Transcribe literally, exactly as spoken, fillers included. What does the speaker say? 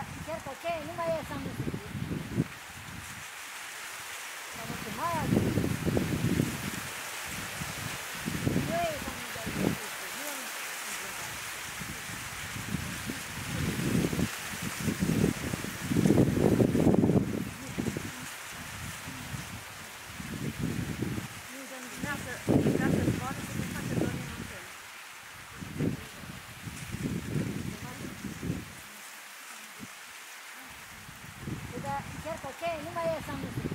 cerca ce nu mai e să nu se zic. Dar nu se mai azi. Nu e să nu dai de zic. Nu e cerca ce nu mai e să nu se zic.